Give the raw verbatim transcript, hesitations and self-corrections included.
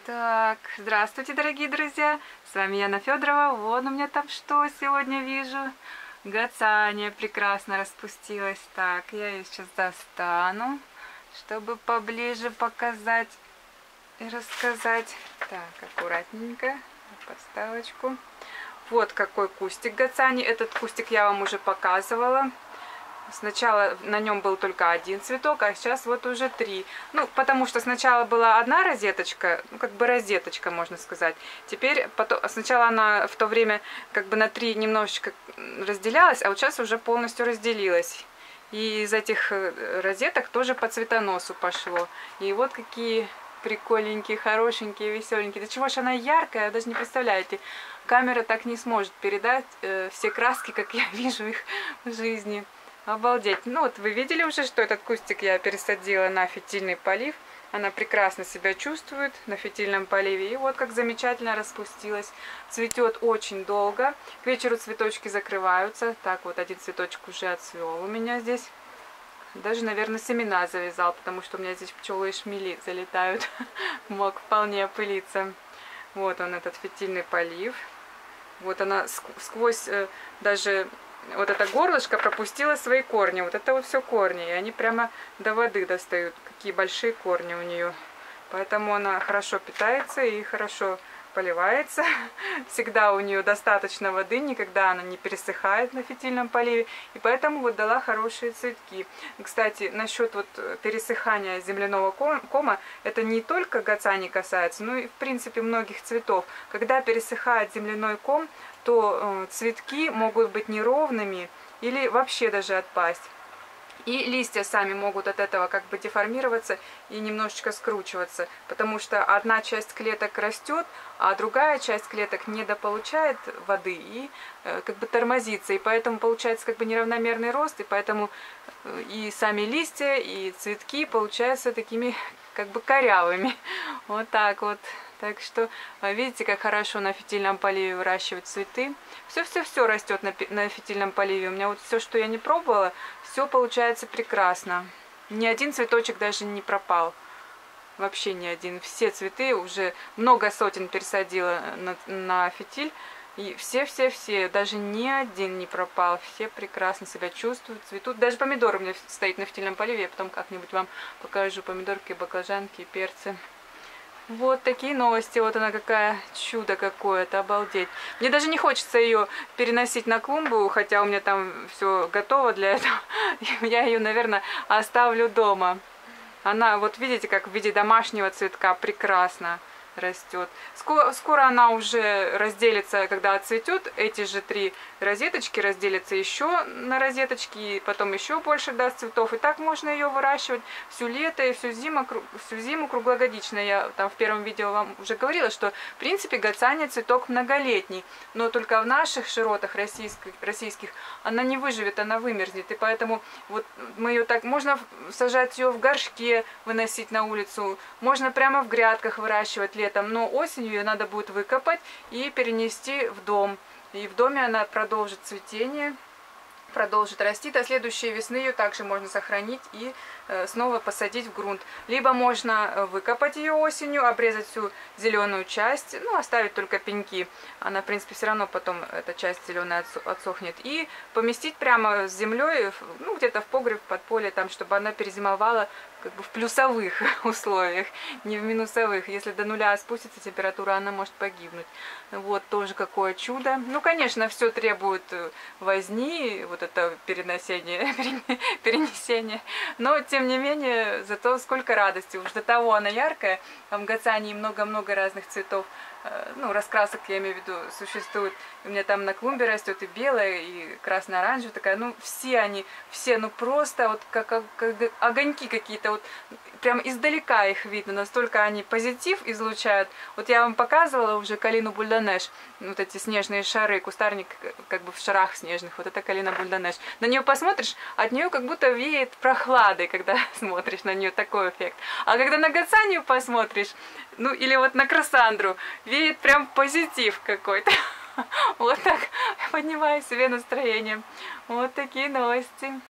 Так, здравствуйте, дорогие друзья! С вами Яна Федорова. Вон у меня там что сегодня вижу. Гацания прекрасно распустилась. Так, я ее сейчас достану, чтобы поближе показать и рассказать. Так, аккуратненько, подставочку. Вот какой кустик гацании. Этот кустик я вам уже показывала. Сначала на нем был только один цветок, а сейчас вот уже три. Ну, потому что сначала была одна розеточка, ну, как бы розеточка, можно сказать. Теперь, потом, сначала она в то время как бы на три немножечко разделялась, а вот сейчас уже полностью разделилась. И из этих розеток тоже по цветоносу пошло. И вот какие прикольненькие, хорошенькие, веселенькие. До чего ж она яркая, даже не представляете. Камера так не сможет передать э, все краски, как я вижу их в жизни. Обалдеть. Ну вот вы видели уже, что этот кустик я пересадила на фитильный полив. Она прекрасно себя чувствует на фитильном поливе. И вот как замечательно распустилась. Цветет очень долго. К вечеру цветочки закрываются. Так, вот один цветочек уже отцвел у меня здесь. Даже, наверное, семена завязал, потому что у меня здесь пчелы и шмели залетают. Мог вполне опылиться. Вот он, этот фитильный полив. Вот она сквозь даже... Вот это горлышко пропустило свои корни. Вот это вот все корни. И они прямо до воды достают. Какие большие корни у нее. Поэтому она хорошо питается и хорошо поливается. Всегда у нее достаточно воды. Никогда она не пересыхает на фитильном поливе. И поэтому вот дала хорошие цветки. Кстати, насчет вот пересыхания земляного кома. Это не только гацании касается, но и в принципе многих цветов. Когда пересыхает земляной ком, то цветки могут быть неровными или вообще даже отпасть. И листья сами могут от этого как бы деформироваться и немножечко скручиваться, потому что одна часть клеток растет, а другая часть клеток недополучает воды и э, как бы тормозится, и поэтому получается как бы неравномерный рост, и поэтому и сами листья, и цветки получаются такими как бы корявыми. Вот так вот. Так что видите, как хорошо на фитильном поливе выращивать цветы. Все-все-все растет на, на фитильном поливе. У меня вот все, что я не пробовала, все получается прекрасно. Ни один цветочек даже не пропал. Вообще ни один. Все цветы уже много сотен пересадила на, на фитиль. И все-все-все, даже ни один не пропал. Все прекрасно себя чувствуют, цветут. Даже помидор у меня стоит на фитильном поливе. Я потом как-нибудь вам покажу помидорки, баклажанки, перцы. Вот такие новости. Вот она какая чудо какое-то, обалдеть. Мне даже не хочется ее переносить на клумбу, хотя у меня там все готово для этого. Я ее, наверное, оставлю дома. Она, вот видите, как в виде домашнего цветка прекрасно растет. Скоро, скоро она уже разделится, когда отцветет. Эти же три розеточки разделятся еще на розеточки, и потом еще больше даст цветов. И так можно ее выращивать всю лето и всю зиму, всю зиму круглогодично. Я там в первом видео вам уже говорила, что в принципе гацания цветок многолетний, но только в наших широтах российских, российских она не выживет, она вымерзнет. И поэтому вот мы ее так, можно сажать ее в горшке, выносить на улицу, можно прямо в грядках выращивать летом, но осенью ее надо будет выкопать и перенести в дом. И в доме она продолжит цветение, продолжит расти. До следующей весны ее также можно сохранить и э, снова посадить в грунт. Либо можно выкопать ее осенью, обрезать всю зеленую часть, ну, оставить только пеньки. Она, в принципе, все равно потом эта часть зеленая отсохнет. И поместить прямо с землей, ну, где-то в погреб, под поле, там, чтобы она перезимовала как бы в плюсовых условиях, не в минусовых. Если до нуля спустится температура, она может погибнуть. Вот тоже какое чудо. Ну, конечно, все требует возни, вот это переносение, перенесение. Но, тем не менее, зато сколько радости. Уж до того она яркая. В гацании много-много разных цветов. Ну, раскрасок, я имею в виду, существует. У меня там на клумбе растет и белая, и красно-оранжевая такая. Ну, все они, все, ну, просто вот как, как, как огоньки какие-то. Вот прям издалека их видно, настолько они позитив излучают. Вот я вам показывала уже калину бульдонеш, вот эти снежные шары, кустарник как бы в шарах снежных, вот это калина бульдонеш. На нее посмотришь, от нее как будто веет прохладой, когда смотришь на нее, такой эффект. А когда на гацанию посмотришь, ну или вот на красандру, веет прям позитив какой-то. Вот так поднимаю себе настроение. Вот такие новости.